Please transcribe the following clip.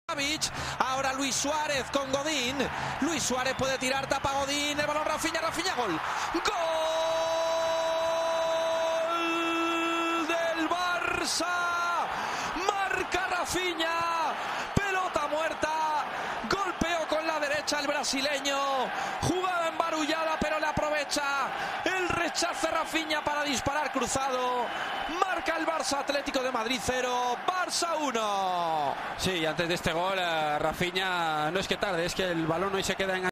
Ahora Luis Suárez con Godín. Luis Suárez puede tirar, tapa Godín. El balón Rafinha, gol. ¡Gol del Barça! Marca Rafinha. Pelota muerta. Golpeó con la derecha el brasileño. Jugada embarullada, pero le aprovecha. El rechace Rafinha para disparar cruzado. Marca el Barça, Atlético de Madrid 0, Barça 1. Sí, antes de este gol, Rafinha no es que tarde, es que el balón hoy se queda en